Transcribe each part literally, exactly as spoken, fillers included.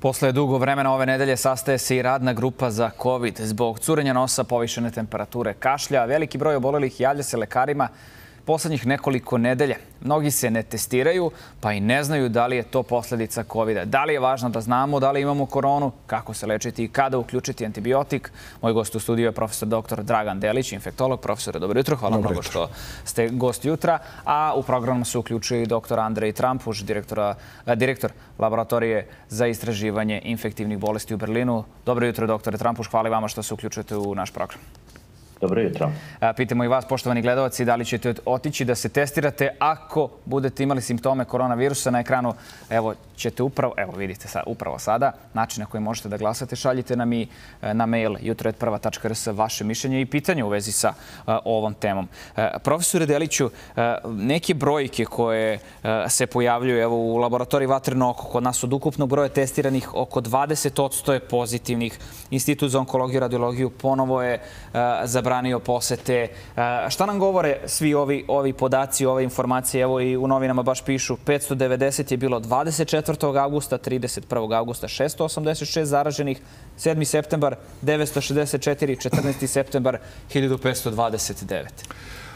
Posle dugo vremena ove nedelje sastaje se i radna grupa za COVID. Zbog curenja nosa, povišene temperature, kašlja, veliki broj obolelih javlja se lekarima poslednjih nekoliko nedelja. Mnogi se ne testiraju, pa i ne znaju da li je to posledica COVID-a. Da li je važno da znamo da li imamo koronu, kako se lečiti i kada uključiti antibiotik? Moj gost u studiju je profesor doktor Dragan Delić, infektolog. Profesore, dobro jutro. Hvala mnogo što ste gost jutra. A u programu se uključuje i doktor Andrej Trampuš, direktor laboratorije za istraživanje infektivnih bolesti u Berlinu. Dobro jutro, doktore Trampuš. Hvala vama što se uključujete u naš program. Dobro jutro. Pitamo i vas, poštovani gledalci, da li ćete otići da se testirate ako budete imali simptome koronavirusa. Na ekranu, evo, ćete upravo, evo vidite upravo sada, način na koji možete da glasate. Šaljite nam i na mail jutro et prva tačka er es vaše mišljenje i pitanje u vezi sa ovom temom. Profesore Deliću, neke brojke koje se pojavljuju evo, u laboratoriji Vatreno oko, kod nas od ukupnog broja testiranih oko dvadeset posto je pozitivnih. Institut za onkologiju i radiologiju ponovo je zabranio posete. Šta nam govore svi ovi, ovi podaci, ove informacije? Evo i u novinama baš pišu petsto devedeset je bilo dvadeset četvrtog avgusta, trideset prvog avgusta šesto osamdeset šest zaraženih, sedmi septembar devetsto šezdeset četiri, četrnaesti septembar hiljadu petsto dvadeset devet.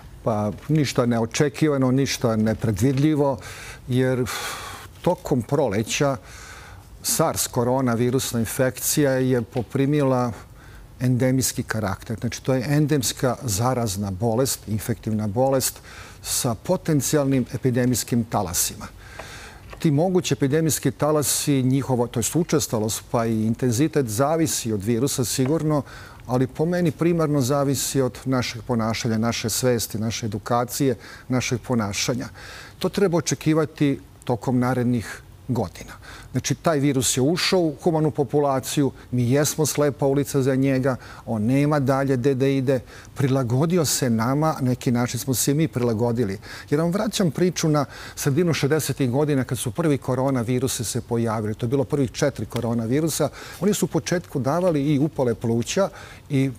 Pa ništa neočekivano, ništa nepredvidljivo, jer tokom proleća SARS koronavirusna infekcija je poprimila endemijski karakter. Znači, to je endemska zarazna bolest, infektivna bolest sa potencijalnim epidemijskim talasima. Ti mogući epidemijski talasi, njihovo, to je učestalost pa i intenzitet zavisi od virusa sigurno, ali po meni primarno zavisi od našeg ponašanja, naše svesti, naše edukacije, našeg ponašanja. To treba očekivati tokom narednih godina. Znači, taj virus je ušao u humanu populaciju, mi jesmo slepa ulica za njega, on nema dalje gde da ide, prilagodio se nama, neki način smo se i mi prilagodili. Jer vam vraćam priču na sredinu šezdesetih godina kad su prvi koronavirusi se pojavili. To je bilo prvih četiri koronavirusa. Oni su u početku davali i upale pluća i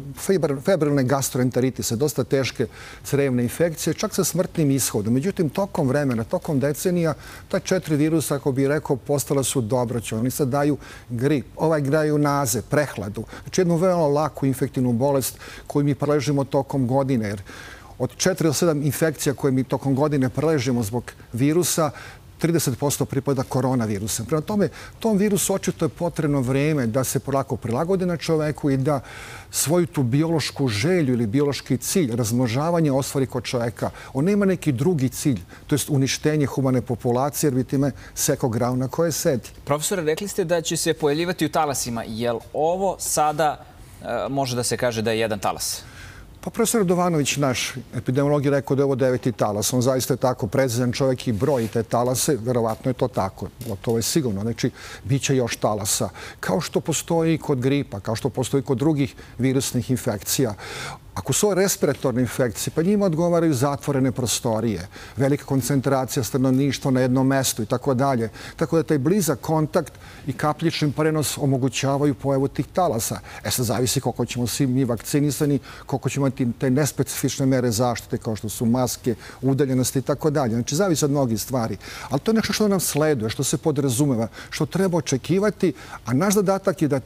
febrilne gastroenteritise, dosta teške crevne infekcije, čak sa smrtnim ishodom. Međutim, tokom vremena, tokom decenija, ta četiri virusa, ako bih rekao, postala su dobroću. Oni sad daju grip, ovaj daju naze, prehladu. Znači, jednu veoma laku infektivnu bolest koju mi preležimo tokom godine. Jer od četiri do sedam infekcija koje mi tokom godine preležimo zbog virusa, trideset posto pripada koronavirusa. Prema tome, tom virusu očito je potrebno vreme da se polako prilagodi na čoveku i da svoju tu biološku želju ili biološki cilj, razmnožavanje ostvari kod čoveka. On nema neki drugi cilj, to je uništenje humane populacije, jer bi time sekao grav na koje sedi. Profesore, rekli ste da će se pojavljivati u talasima. Je li ovo sada može da se kaže da je jedan talas? Pa profesor Radovanović, naš epidemiolog, je rekao da je ovo deveti talas. On zaista je tako precizan čovjek i broji te talase. Verovatno je to tako. To je sigurno. Znači, bit će još talasa. Kao što postoji kod gripa, kao što postoji kod drugih virusnih infekcija. Ako su respiratorne infekcije, pa njima odgovaraju zatvorene prostorije, velika koncentracija stanovništva na jednom mestu i tako dalje. Tako da taj blizak kontakt i kapljični prenos omogućavaju pojavu tih talasa. E sad zavisi koliko ćemo svi mi vakcinisani, koliko ćemo imati te nespecifične mere zaštite kao što su maske, udaljenosti i tako dalje. Znači, zavisi od mnogih stvari. Ali to je nešto što nam sleduje, što se podrazumeva, što treba očekivati, a naš zadatak je da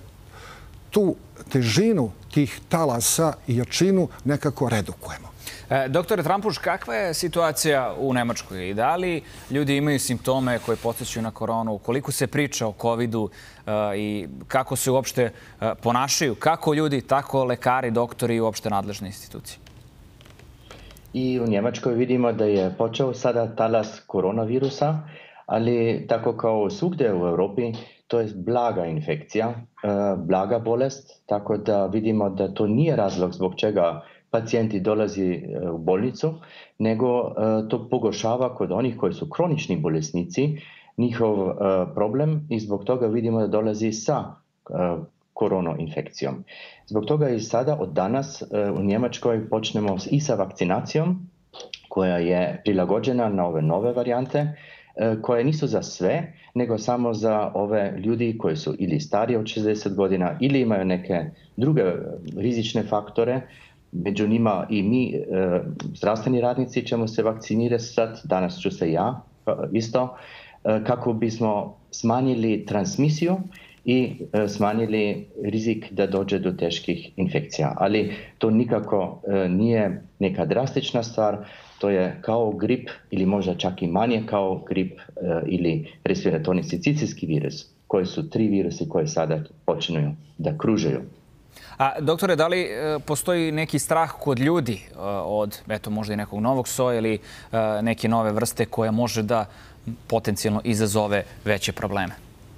tu težinu tih talasa i jačinu nekako redukujemo. Doktore Trampuš, kakva je situacija u Nemačkoj? I da li ljudi imaju simptome koje podsjećaju na koronu? Koliko se priča o covidu i kako se uopšte ponašaju? Kako ljudi, tako lekari, doktori i uopšte nadležne institucije? I u Njemačkoj vidimo da je počeo sada talas koronavirusa, ali tako kao svugdje u Europi, to je blaga infekcija, blaga bolest, tako da vidimo da to nije razlog zbog čega pacijenti dolazi u bolnicu, nego to pogoršava kod onih koji su kronični bolesnici njihov problem i zbog toga vidimo da dolazi sa koronoinfekcijom. Zbog toga i sada od danas u Njemačkoj počnemo i sa vakcinacijom koja je prilagođena na ove nove varijante, koje nisu za sve, nego samo za ove ljudi koji su ili stariji od šezdeset godina ili imaju neke druge rizične faktore. Među njima i mi, zdravstveni radnici, ćemo se vakcinirati sad. Danas ću se ja isto. kako bismo smanjili transmisiju i smanjili rizik da dođe do teških infekcija. Ali to nikako nije neka drastična stvar, to je kao grip ili možda čak i manje kao grip ili respiratorni sincicijski virus, koji su tri virusi koji sada počinju da kružaju. A, doktore, da li postoji neki strah kod ljudi od, eto, možda i nekog novog soja ili neke nove vrste koja može da potencijalno izazove veće probleme?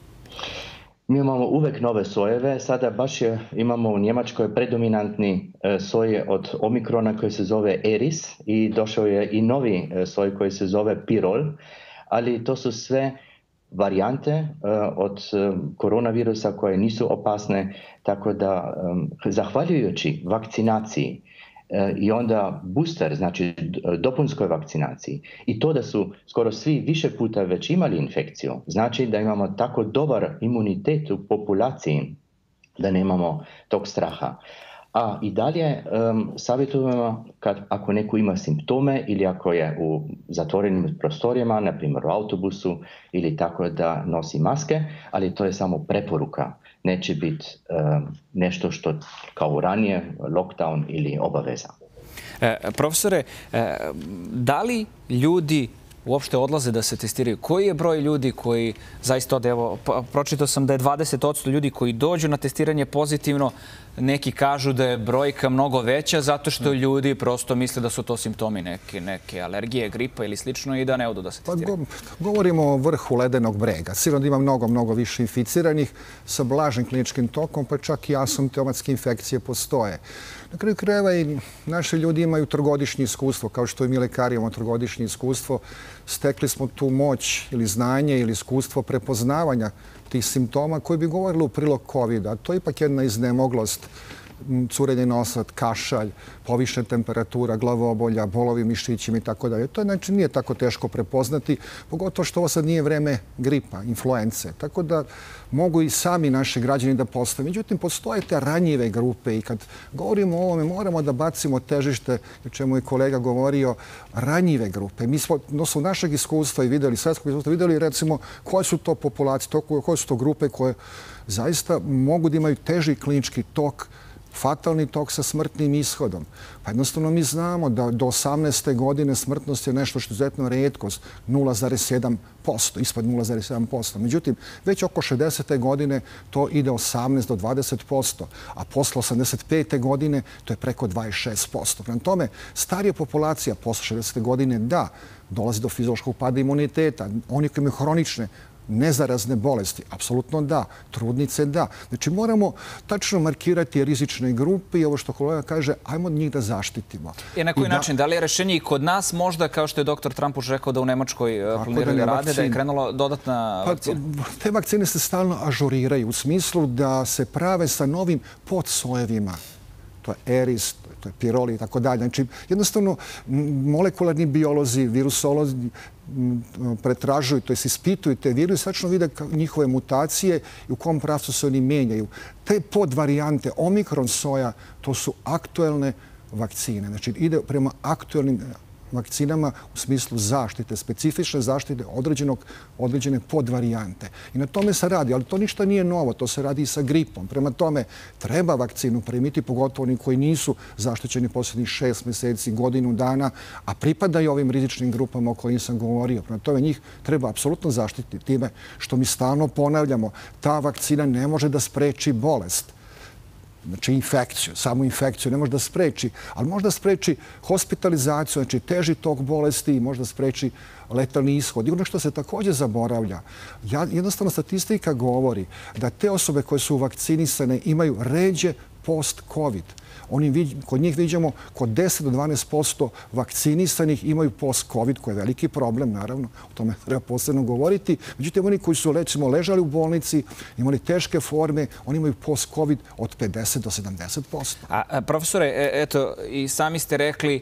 Mi imamo uvek nove sojeve. Sada baš je, imamo u Njemačkoj predominantni soj od Omikrona koji se zove Eris i došao je i novi soj koji se zove Pirol, ali to su sve varijante od koronavirusa koje nisu opasne, tako da zahvaljujući vakcinaciji i onda booster, znači dopunskoj vakcinaciji i to da su skoro svi više puta već imali infekciju, znači da imamo tako dobar imunitet u populaciji da nemamo tog straha. A i dalje um, savjetujemo kad ako neko ima simptome ili ako je u zatvorenim prostorijama, na primjer u autobusu ili tako da nosi maske, ali to je samo preporuka. Neće biti um, nešto što kao ranije lockdown ili obaveza. E, profesore, e, da li ljudi uopšte odlaze da se testiraju? Koji je broj ljudi koji zaista ode? Evo, pročitao sam da je dvadeset posto ljudi koji dođu na testiranje pozitivno. Neki kažu da je brojka mnogo veća zato što ljudi prosto misle da su to simptomi neke, neke alergije, gripa ili slično i da ne odu da se testiraju. Pa, govorimo o vrhu ledenog brega. Sigurno da ima mnogo, mnogo više inficiranih sa blažim kliničkim tokom, pa čak i asimptomatske infekcije postoje. Na kraju krajeva i naši ljudi imaju trogodišnje iskustvo, kao što i mi lekari imamo trogodišnje iskustvo. Stekli smo tu moć ili znanje ili iskustvo prepoznavanja tih simptoma koji bi govorili u prilog kovida. To je ipak jedna iznemoglost, curenje nosa, kašalj, povišena temperatura, glavobolja, bolovi mišićima i tako dalje. To znači nije tako teško prepoznati, pogotovo što ovo sad nije vreme gripa, influence. Tako da mogu i sami naši građani da postave. Međutim, postoje te ranjive grupe i kad govorimo o ovome moramo da bacimo težište, o čemu je kolega govorio, ranjive grupe. Mi smo no, su našeg iskustva i videli, svetskog iskustva, videli recimo koje su to populacije, to, koje su to grupe koje zaista mogu da imaju teži klinički tok, fatalni tok sa smrtnim ishodom. Pa jednostavno mi znamo da do osamnaeste godine smrtnost je nešto što je izuzetno retkost, nula zarez sedam posto, ispod nula zarez sedam posto. Međutim, već oko šezdesete godine to ide osamnaest do dvadeset posto, a posle osamdeset pete godine to je preko dvadeset šest posto. Prema tome, starija populacija posle šezdesete godine da, dolazi do fiziološkog pada imuniteta. Oni koji imaju hronične nezarazne bolesti, apsolutno da. Trudnice da. Znači moramo tačno markirati rizične grupe i ovo što kolega kaže, ajmo njih da zaštitimo. I na koji način? Da li je rešenje i kod nas možda, kao što je doktor Trump už rekao da u Nemačkoj planirali rade, da je krenula dodatna vakcina? Te vakcine se stalno ažuriraju u smislu da se prave sa novim podsojevima. To je Eris, to je Piroli i tako dalje. Znači, jednostavno, molekularni biolozi, virusolozi pretražuju, to je ispituju te viruse, tačno vide njihove mutacije i u kom pravcu se oni menjaju. Te podvarijante Omikron soja, to su aktuelne vakcine. Znači, ide prema aktuelnim vakcinama u smislu zaštite, specifične zaštite određenog, određene podvarijante. I na tome se radi, ali to ništa nije novo, to se radi i sa gripom. Prema tome, treba vakcinu primiti, pogotovo oni koji nisu zaštićeni posljednjih šest mjeseci, godinu dana, a pripadaju ovim rizičnim grupama o kojim sam govorio. Prema tome, njih treba apsolutno zaštititi time što mi stalno ponavljamo. Ta vakcina ne može da spreči bolest. Znači infekciju, samu infekciju ne može da spreči, ali može da spreči hospitalizaciju, znači teži tok bolesti i može da spreči letalni ishod. I ono što se također zaboravlja, jednostavno statistika govori da te osobe koje su vakcinisane imaju ređe post-covid. Oni, kod njih vidimo kod deset do dvanaest posto vakcinisanih imaju post-covid, koji je veliki problem, naravno, o tome treba posebno govoriti. Međutim, oni koji su recimo ležali u bolnici, imali teške forme, oni imaju post-covid od pedeset do sedamdeset posto. A, profesore, eto, i sami ste rekli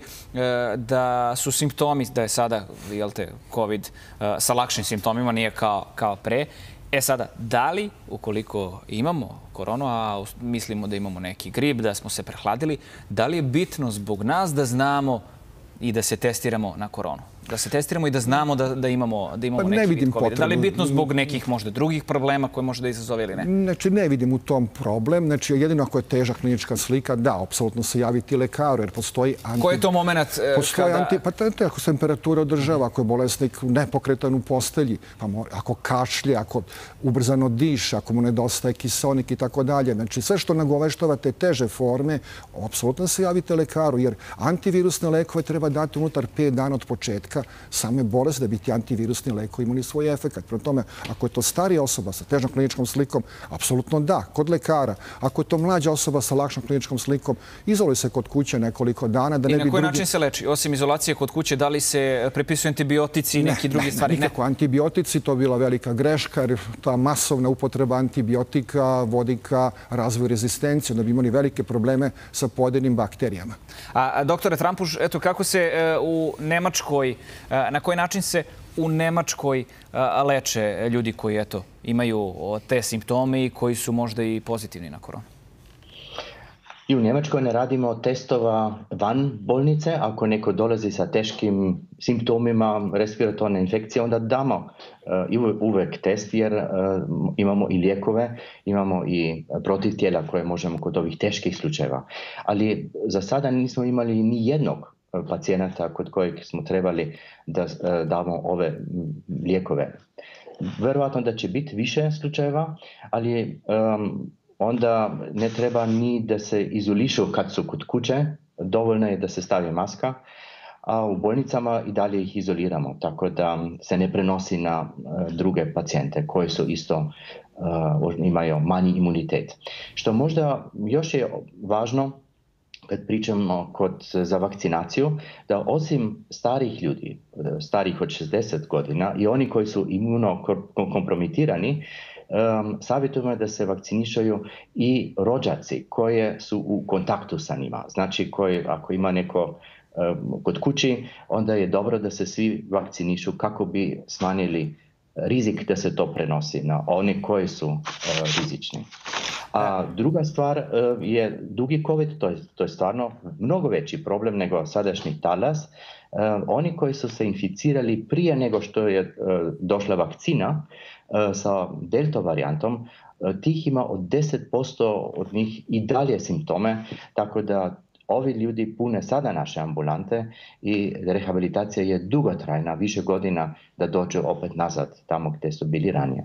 da su simptomi, da je sada, jel te, covid sa lakšim simptomima, nije kao, kao pre. E sada, da li, ukoliko imamo koronu, a mislimo da imamo neki grip, da smo se prehladili, da li je bitno zbog nas da znamo i da se testiramo na koronu? Da se testiramo i da znamo da imamo neki vid kovida. Da li je bitno zbog nekih možda drugih problema koje može da izazove ili ne? Znači, ne vidim u tom problem. Znači, jedino ako je teža klinička slika, da, apsolutno se javiti lekaru, jer postoji... Koji je to moment kada... Pa ako se temperatura održava, ako je bolesnik nepokretan u postelji, ako kašlje, ako ubrzano diše, ako mu nedostaje kiseonik i tako dalje. Znači, sve što nagoveštava te teže forme, apsolutno se javite lekaru, jer antivirusne lekove treba dati unutar pet dana od početka same bolesti da bi ti antivirusni lekovi imali svoj efekat. Prema tome, ako je to starija osoba sa težom kliničkom slikom, apsolutno da, kod lekara. Ako je to mlađa osoba sa lakšom kliničkom slikom, izoluj se kod kuće nekoliko dana. I na koji način se leči? Osim izolacije kod kuće, da li se prepisuju antibiotici i neki drugi stvari? Ne, nikako. Antibiotici, to je bila velika greška, jer ta masovna upotreba antibiotika vodi ka razvoju rezistencije, da bi imali velike probleme sa pojedinim bakterijama. A doktore Trampuš, eto kako se u Nemačkoj, na koji način se u Nemačkoj leče ljudi koji eto imaju te simptome i koji su možda i pozitivni na koronu? I u Njemačkoj ne radimo testova van bolnice. Ako neko dolazi sa teškim simptomima respiratorne infekcije, onda damo uvek test jer imamo i lijekove, imamo i protivtijela koje možemo kod ovih teških slučajeva. Ali za sada nismo imali ni jednog pacijenata kod kojeg smo trebali da damo ove lijekove. Verovatno da će biti više slučajeva, ali onda ne treba ni da se izolišu kad su kod kuće, dovoljno je da se stavi maska, a u bolnicama i dalje ih izoliramo, tako da se ne prenosi na druge pacijente koji su isto imaju manji imunitet. Što možda još je važno kad pričamo kod, za vakcinaciju, da osim starih ljudi, starih od šezdeset godina i oni koji su imunokompromitirani, Um, savjetujemo da se vakcinišaju i rođaci koji su u kontaktu sa njima. Znači, koji, ako ima neko um, kod kući, onda je dobro da se svi vakcinišu kako bi smanjili rizik da se to prenosi na one koji su uh, rizični. A druga stvar uh, je dugi COVID, to je, to je stvarno mnogo veći problem nego sadašnji talas. Uh, oni koji su se inficirali prije nego što je uh, došla vakcina, sa delta varijantom, tih ima od deset posto od njih i dalje simptome, tako da ovi ljudi pune sada naše ambulante i rehabilitacija je dugotrajna, više godina da dođu opet nazad tamo gdje su bili ranije.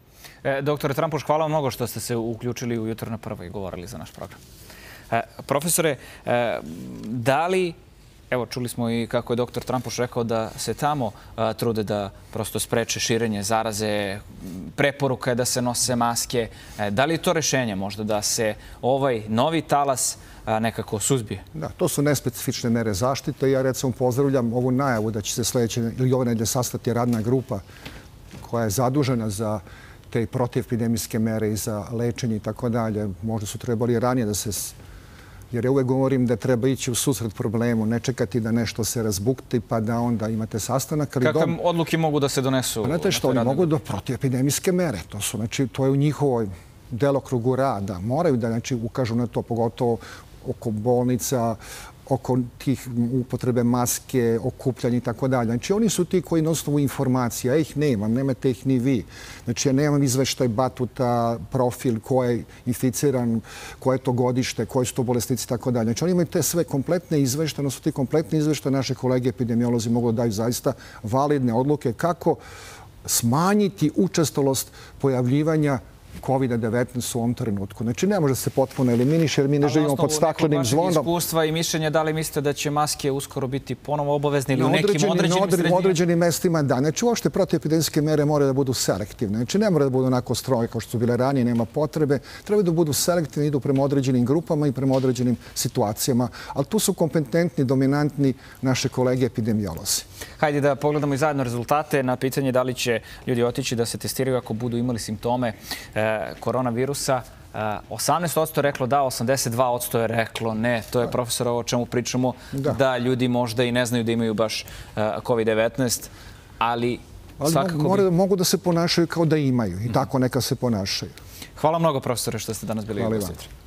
E, doktore Trampuš, hvala vam mnogo što ste se uključili u Jutro na prvo i govorili za naš program. E, profesore, e, da li Evo, čuli smo i kako je doktor Trampuš rekao da se tamo a, trude da prosto spreče širenje zaraze, preporuka je da se nose maske. E, da li je to rešenje možda da se ovaj novi talas a, nekako suzbije? Da, to su nespecifične mere zaštite. Ja recimo pozdravljam ovu najavu da će se sljedeće ili ove nedelje sastati radna grupa koja je zadužena za te protivepidemijske mere i za lečenje i tako dalje. Možda su trebali ranije da se... Jer ja uvek govorim da treba ići u susret problemu, ne čekati da nešto se razbukti pa da onda imate sastanak. Kakve odluke mogu da se donesu? Znate što, oni mogu do protivepidemijske mere. To su, znači, to je u njihovoj delokrugu rada. Moraju da, znači, ukažu na to, pogotovo oko bolnica, oko tih upotrebe maske, okupljanja i tako dalje. Znači, oni su ti koji na osnovu informacija. Ja ih nemam, nemate ih ni vi. Znači, ja nemam izveštaj batuta, profil, ko je inficiran, koje je to godište, koji su to bolesnici i tako dalje. Znači, oni imaju te sve kompletne izveštaje, ono su ti kompletne izveštaje. Naše kolege epidemiolozi mogu da daju zaista validne odluke kako smanjiti učestalost pojavljivanja kovid devetnaest u ovom trenutku. Znači, ne može se potpuno eliminiše jer mi ne živimo pod staklenim zvonom. Na osnovu nekog vašeg iskustva i mišljenja, da li mislite da će maske uskoro biti ponovo obavezne ili u nekim određenim sredinama? U određenim mestima, da. Znači, uopšte protivepidemijske mere moraju da budu selektivne. Znači, ne moraju da budu onako stroge kao što su bile ranije, nema potrebe. Trebaju da budu selektivne, idu prema određenim grupama i prema određenim situacijama. Ali tu su kompetentni, dominantni naše kolege epidemiolozi. Hajde da pogledamo i zajedno rezultate na pitanje da li će ljudi otići da se testiraju ako budu imali simptome koronavirusa. osamnaest posto je reklo da, osamdeset dva posto je reklo ne. To je, profesor, o čemu pričamo, da ljudi možda i ne znaju da imaju baš kovid devetnaest, ali svakako bi... Mogu da se ponašaju kao da imaju i tako neka se ponašaju. Hvala mnogo, profesore, što ste danas bili u Jutru.